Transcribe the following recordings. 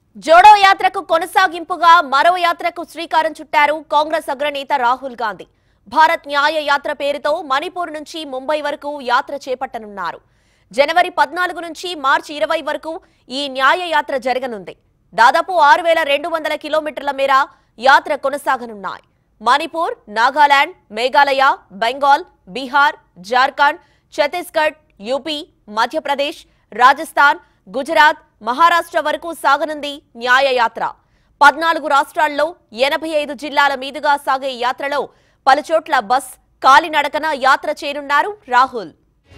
జోడో యాత్రకు కొనసాగింపుగా మరో యాత్రకు శ్రీకారం చుట్టారు కాంగ్రెస్ అగ్రనేత రాహుల్ గాంధీ. భారత్ న్యాయ యాత్ర పేరుతో మణిపూర్ నుంచి ముంబై వరకు యాత్ర చేపట్టనున్నారు. జనవరి 14 నుంచి మార్చి 20 వరకు ఈ న్యాయ యాత్ర జరగనుంది. దాదాపు 6200 కిలోమీటర్ల మేర యాత్ర కొనసాగనున్నాయి. మణిపూర్, నాగాలాండ్, మేఘాలయ, బెంగాల్, బీహార్, జార్ఖండ్, ఛత్తీస్గఢ్, యూపీ, మధ్యప్రదేశ్, రాజస్థాన్, గుజరాత్, మహారాష్ట్ర వరకు సాగనుంది న్యాయ యాత్ర. 14 రాష్ట్రాల్లో 85 జిల్లాల మీదుగా సాగే యాత్రలో పలుచోట్ల బస్, కాలినడకన యాత్ర చేరున్నారు రాహుల్.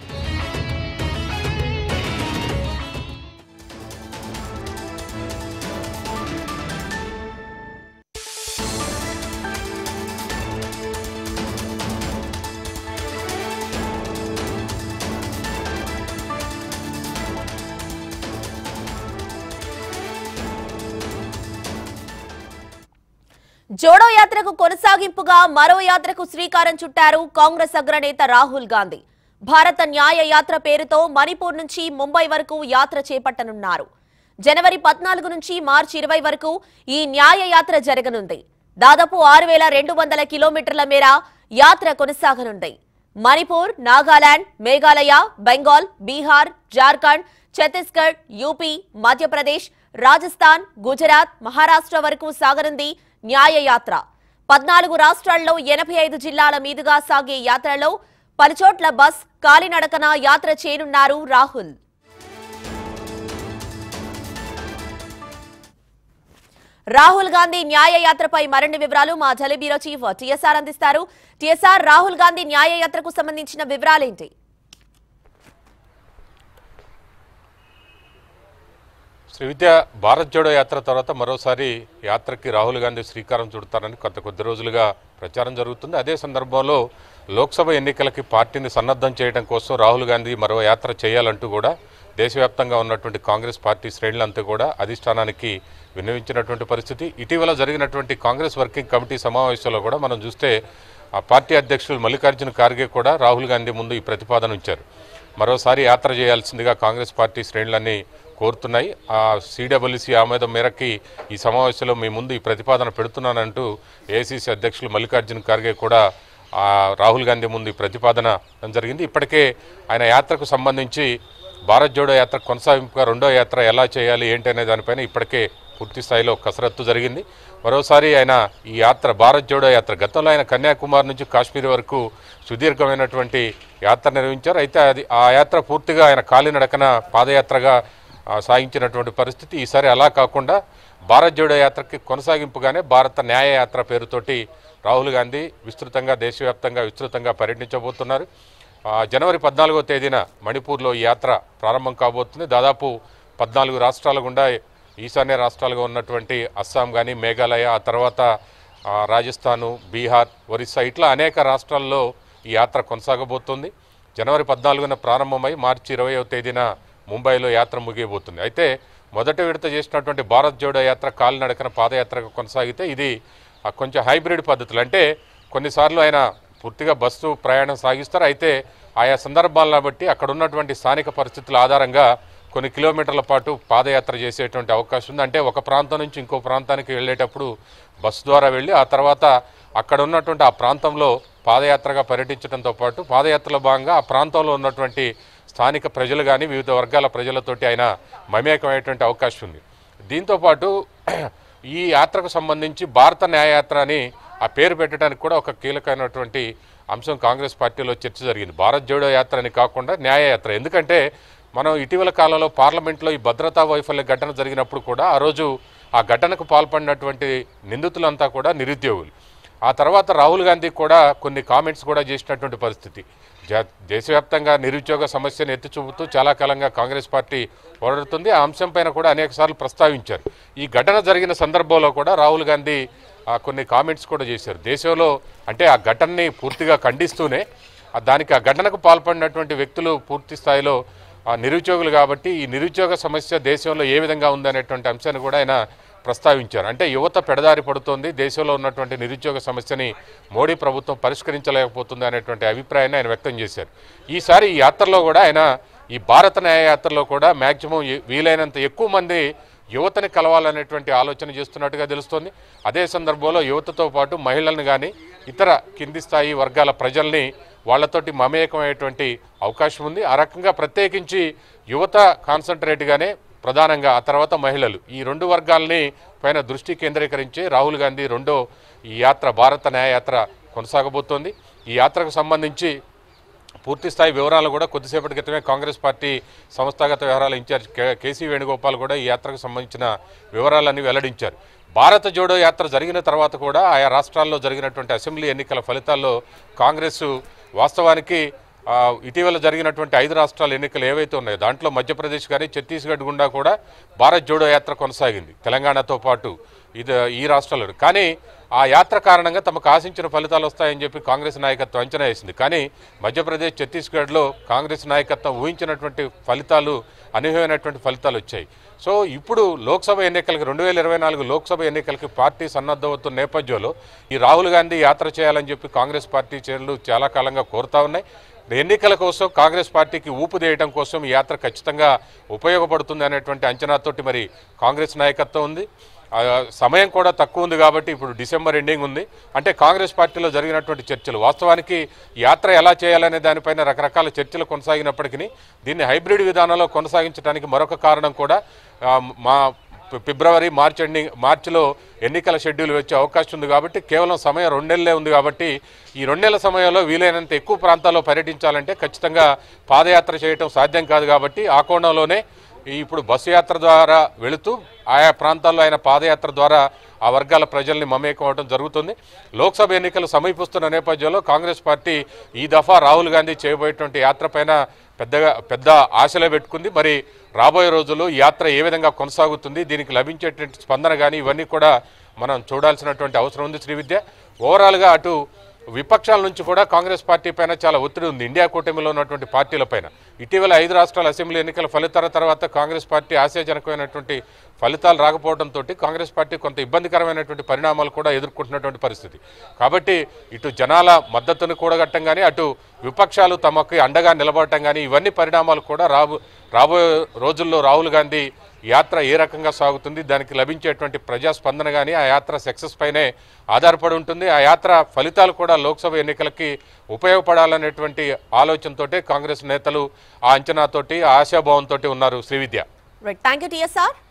జోడో యాత్రకు కొనసాగింపుగా మరో యాత్రకు శ్రీకారం చుట్టారు కాంగ్రెస్ అగ్రనేత రాహుల్ గాంధీ. భారత న్యాయ యాత్ర పేరుతో మణిపూర్ నుంచి ముంబై వరకు యాత్ర చేపట్టనున్నారు. జనవరి 14 నుంచి మార్చి 20 వరకు ఈ న్యాయ యాత్ర జరగనుంది. దాదాపు 6200 కిలోమీటర్ల మేర యాత్ర కొనసాగనుంది. మణిపూర్, నాగాలాండ్, మేఘాలయ, బెంగాల్, బీహార్, జార్ఖండ్, ఛత్తీస్గఢ్, యూపీ, మధ్యప్రదేశ్, రాజస్థాన్, గుజరాత్, మహారాష్ట్ర వరకు సాగనుంది న్యాయ యాత్ర. 14 రాష్ట్రాల్లో 85 జిల్లాల మీదుగా సాగే యాత్రలో పలుచోట్ల బస్, కాలినడకన యాత్ర చేరున్నారు రాహుల్. రాహుల్ గాంధీ న్యాయ యాత్రపై మరిన్ని వివరాలు మా ఢిల్లీ బ్యూరో చీఫ్ టీఎస్ఆర్ అందిస్తారు. టీఎస్ఆర్, రాహుల్ గాంధీ న్యాయ యాత్రకు సంబంధించిన వివరాలేంటి? శ్రీవిద్య, భారత్ జోడో యాత్ర తర్వాత మరోసారి యాత్రకి రాహుల్ గాంధీ శ్రీకారం చుడతారని కొద్ది రోజులుగా ప్రచారం జరుగుతుంది. అదే సందర్భంలో లోక్సభ ఎన్నికలకి పార్టీని సన్నద్ధం చేయడం కోసం రాహుల్ గాంధీ మరో యాత్ర చేయాలంటూ కూడా దేశవ్యాప్తంగా ఉన్నటువంటి కాంగ్రెస్ పార్టీ శ్రేణులంతా కూడా అధిష్టానానికి విన్నవించినటువంటి పరిస్థితి. ఇటీవల జరిగినటువంటి కాంగ్రెస్ వర్కింగ్ కమిటీ సమావేశంలో కూడా మనం చూస్తే ఆ పార్టీ అధ్యక్షులు మల్లికార్జున ఖార్గే కూడా రాహుల్ గాంధీ ముందు ఈ ప్రతిపాదన ఉంచారు. మరోసారి యాత్ర చేయాల్సిందిగా కాంగ్రెస్ పార్టీ శ్రేణులన్నీ కోరుతున్నాయి. ఆ సిడబ్ల్యూసీ ఆమోదం మేరకి ఈ సమావేశంలో మీ ముందు ఈ ప్రతిపాదన పెడుతున్నానంటూ ఏఐసీసీ అధ్యక్షులు మల్లికార్జున ఖార్గే కూడా రాహుల్ గాంధీ ముందు ఈ ప్రతిపాదన జరిగింది. ఇప్పటికే ఆయన యాత్రకు సంబంధించి భారత్ జోడో యాత్ర కొనసాగింపుగా రెండో యాత్ర ఎలా చేయాలి ఏంటి అనే దానిపైన ఇప్పటికే పూర్తి స్థాయిలో కసరత్తు జరిగింది. మరోసారి ఆయన ఈ యాత్ర భారత్ జోడో యాత్ర గతంలో ఆయన కన్యాకుమారి నుంచి కాశ్మీర్ వరకు సుదీర్ఘమైనటువంటి యాత్ర నిర్వహించారు. అయితే ఆ యాత్ర పూర్తిగా ఆయన కాలినడకన పాదయాత్రగా సాగించినటువంటి పరిస్థితి. ఈసారి అలా కాకుండా భారత్ జోడో యాత్రకి కొనసాగింపుగానే భారత న్యాయ యాత్ర పేరుతోటి రాహుల్ గాంధీ విస్తృతంగా పర్యటించబోతున్నారు. జనవరి 14వ తేదీన మణిపూర్లో ఈ యాత్ర ప్రారంభం కాబోతుంది. దాదాపు 14 రాష్ట్రాల గుండా ఈశాన్య రాష్ట్రాలుగా ఉన్నటువంటి అస్సాం కానీ, మేఘాలయ, ఆ తర్వాత రాజస్థాను, బీహార్, ఒరిస్సా ఇట్లా అనేక రాష్ట్రాల్లో ఈ యాత్ర కొనసాగబోతుంది. జనవరి 14న ప్రారంభమై మార్చి 20వ తేదీన ముంబైలో యాత్ర ముగియబోతుంది. అయితే మొదటి విడత చేసినటువంటి భారత్ జోడో యాత్ర కాలినడకన పాదయాత్రగా కొనసాగితే ఇది కొంచెం హైబ్రిడ్ పద్ధతులు. అంటే కొన్నిసార్లు ఆయన పూర్తిగా బస్సు ప్రయాణం సాగిస్తారు. అయితే ఆయా సందర్భాలను బట్టి అక్కడ ఉన్నటువంటి స్థానిక పరిస్థితుల ఆధారంగా కొన్ని కిలోమీటర్ల పాటు పాదయాత్ర చేసేటువంటి అవకాశం ఉంది. అంటే ఒక ప్రాంతం నుంచి ఇంకో ప్రాంతానికి వెళ్ళేటప్పుడు బస్సు ద్వారా వెళ్ళి ఆ తర్వాత అక్కడ ఉన్నటువంటి ఆ ప్రాంతంలో పాదయాత్రగా పర్యటించడంతో పాటు పాదయాత్రలో భాగంగా ఆ ప్రాంతంలో ఉన్నటువంటి స్థానిక ప్రజలు కానీ వివిధ వర్గాల ప్రజలతోటి ఆయన మమేకమయ్యేటువంటి అవకాశం ఉంది. దీంతోపాటు ఈ యాత్రకు సంబంధించి భారత న్యాయయాత్ర అని ఆ పేరు పెట్టడానికి కూడా ఒక కీలకమైనటువంటి అంశం కాంగ్రెస్ పార్టీలో చర్చ జరిగింది. భారత్ జోడో యాత్ర అని కాకుండా న్యాయయాత్ర. ఎందుకంటే మనం ఇటీవల కాలంలో పార్లమెంట్లో ఈ భద్రతా వైఫల్య ఘటన జరిగినప్పుడు కూడా ఆ రోజు ఆ ఘటనకు పాల్పడినటువంటి నిందితులంతా కూడా నిరుద్యోగులు. ఆ తర్వాత రాహుల్ గాంధీ కూడా కొన్ని కామెంట్స్ కూడా చేసినటువంటి పరిస్థితి. దేశవ్యాప్తంగా నిరుద్యోగ సమస్యను ఎత్తి చూపుతూ చాలా కాలంగా కాంగ్రెస్ పార్టీ పోరాడుతుంది. ఆ అంశంపైన కూడా అనేకసార్లు ప్రస్తావించారు. ఈ ఘటన జరిగిన సందర్భంలో కూడా రాహుల్ గాంధీ కొన్ని కామెంట్స్ కూడా చేశారు. దేశంలో అంటే ఆ ఘటనని పూర్తిగా ఖండిస్తూనే దానికి ఆ ఘటనకు పాల్పడినటువంటి వ్యక్తులు పూర్తి స్థాయిలో నిరుద్యోగులు కాబట్టి ఈ నిరుద్యోగ సమస్య దేశంలో ఏ విధంగా ఉందనేటువంటి అంశాన్ని కూడా ఆయన ప్రస్తావించారు. అంటే యువత పెడదారి పడుతోంది, దేశంలో ఉన్నటువంటి నిరుద్యోగ సమస్యని మోడీ ప్రభుత్వం పరిష్కరించలేకపోతుంది అనేటువంటి అభిప్రాయాన్ని ఆయన వ్యక్తం చేశారు. ఈసారి ఈ యాత్రలో కూడా ఆయన ఈ భారత న్యాయ యాత్రలో కూడా మ్యాక్సిమం వీలైనంత ఎక్కువ మంది యువతని కలవాలనేటువంటి ఆలోచన చేస్తున్నట్టుగా తెలుస్తోంది. అదే సందర్భంలో యువతతో పాటు మహిళలను కానీ ఇతర కింది స్థాయి వర్గాల ప్రజల్ని వాళ్లతోటి మమేకమయ్యేటువంటి అవకాశం ఉంది. ఆ రకంగా ప్రత్యేకించి యువత కాన్సన్ట్రేట్గానే ప్రధానంగా, ఆ తర్వాత మహిళలు, ఈ రెండు వర్గాలని పైన దృష్టి కేంద్రీకరించి రాహుల్ గాంధీ రెండో ఈ యాత్ర భారత న్యాయ యాత్ర కొనసాగబోతోంది. ఈ యాత్రకు సంబంధించి పూర్తి స్థాయి వివరాలు కూడా కొద్దిసేపటి క్రితమే కాంగ్రెస్ పార్టీ సంస్థాగత వ్యవహారాల ఇన్ఛార్జ్ కేసీ వేణుగోపాల్ కూడా ఈ యాత్రకు సంబంధించిన వివరాలన్నీ వెల్లడించారు. భారత జోడో యాత్ర జరిగిన తర్వాత కూడా ఆయా రాష్ట్రాల్లో జరిగినటువంటి అసెంబ్లీ ఎన్నికల ఫలితాల్లో కాంగ్రెస్ వాస్తవానికి ఇటీవల జరిగినటువంటి 5 రాష్ట్రాల ఎన్నికలు ఏవైతే ఉన్నాయో దాంట్లో మధ్యప్రదేశ్ కానీ ఛత్తీస్గఢ్ గుండా కూడా భారత్ జోడో యాత్ర కొనసాగింది, తెలంగాణతో పాటు ఈ రాష్ట్రాల్లో. కానీ ఆ యాత్ర కారణంగా తమకు ఆశించిన ఫలితాలు వస్తాయని చెప్పి కాంగ్రెస్ నాయకత్వం అంచనా వేసింది. కానీ మధ్యప్రదేశ్, ఛత్తీస్గఢ్లో కాంగ్రెస్ నాయకత్వం ఊహించినటువంటి ఫలితాలు, అనూహ్యమైనటువంటి ఫలితాలు వచ్చాయి. సో ఇప్పుడు లోక్సభ ఎన్నికలకి 2024 లోక్సభ ఎన్నికలకి పార్టీ సన్నద్ధమవుతున్న నేపథ్యంలో ఈ రాహుల్ గాంధీ యాత్ర చేయాలని చెప్పి కాంగ్రెస్ పార్టీ శ్రేణులు చాలా కాలంగా కోరుతా ఉన్నాయి. ఎన్నికల కోసం కాంగ్రెస్ పార్టీకి ఊపుదేయడం కోసం ఈ యాత్ర ఖచ్చితంగా ఉపయోగపడుతుంది అనేటువంటి అంచనాతోటి మరి కాంగ్రెస్ నాయకత్వం ఉంది. సమయం కూడా తక్కువ ఉంది కాబట్టి ఇప్పుడు డిసెంబర్ ఎండింగ్ ఉంది. అంటే కాంగ్రెస్ పార్టీలో జరిగినటువంటి చర్చలు, వాస్తవానికి యాత్ర ఎలా చేయాలనే దానిపైన రకరకాల చర్చలు కొనసాగినప్పటికీ దీన్ని హైబ్రిడ్ విధానంలో కొనసాగించడానికి మరొక కారణం కూడా ఫిబ్రవరి, మార్చిలో ఎన్నికల షెడ్యూల్ వచ్చే అవకాశం ఉంది. కాబట్టి కేవలం సమయం 2 నెలలే ఉంది. కాబట్టి ఈ 2 నెలల సమయంలో వీలైనంత ఎక్కువ ప్రాంతాల్లో పర్యటించాలంటే ఖచ్చితంగా పాదయాత్ర చేయడం సాధ్యం కాదు. కాబట్టి ఆ కోణంలోనే ఇప్పుడు బస్సు యాత్ర ద్వారా వెళుతూ ఆయా ప్రాంతాల్లో ఆయన పాదయాత్ర ద్వారా ఆ వర్గాల ప్రజల్ని మమేకం అవడం జరుగుతుంది. లోక్సభ ఎన్నికలు సమీపిస్తున్న నేపథ్యంలో కాంగ్రెస్ పార్టీ ఈ దఫా రాహుల్ గాంధీ చేయబోయేటువంటి యాత్ర పైన పెద్ద ఆశలే పెట్టుకుంది. మరి రాబోయే రోజుల్లో ఈ యాత్ర ఏ విధంగా కొనసాగుతుంది, దీనికి లభించేటువంటి స్పందన కానీ ఇవన్నీ కూడా మనం చూడాల్సినటువంటి అవసరం ఉంది. శ్రీవిద్య, ఓవరాల్గా అటు విపక్షాల నుంచి కూడా కాంగ్రెస్ పార్టీ పైన చాలా ఒత్తిడి ఉంది, ఇండియా కూటమిలో ఉన్నటువంటి పార్టీల పైన. ఇటీవల 5 రాష్ట్రాల అసెంబ్లీ ఎన్నికల ఫలితాల తర్వాత కాంగ్రెస్ పార్టీ ఆశాజనకమైనటువంటి ఫలితాలు రాకపోవడంతో కాంగ్రెస్ పార్టీ కొంత ఇబ్బందికరమైనటువంటి పరిణామాలు కూడా ఎదుర్కొంటున్నటువంటి పరిస్థితి. కాబట్టి ఇటు జనాల మద్దతును కూడగట్టడం కానీ, అటు విపక్షాలు తమకు అండగా నిలబడటం కానీ, ఇవన్నీ పరిణామాలు కూడా రాబోయే రోజుల్లో రాహుల్ గాంధీ యాత్ర ఏ రకంగా సాగుతుంది, దానికి లభించేటువంటి ప్రజాస్పందన కానీ ఆ యాత్ర సక్సెస్ పైనే ఆధారపడి ఉంటుంది. ఆ యాత్ర ఫలితాలు కూడా లోక్సభ ఎన్నికలకి ఉపయోగపడాలనేటువంటి ఆలోచనతోటే కాంగ్రెస్ నేతలు ఆ అంచనాతోటి, ఆ ఆశాభావంతో ఉన్నారు. శ్రీవిద్య. Thank you TSR.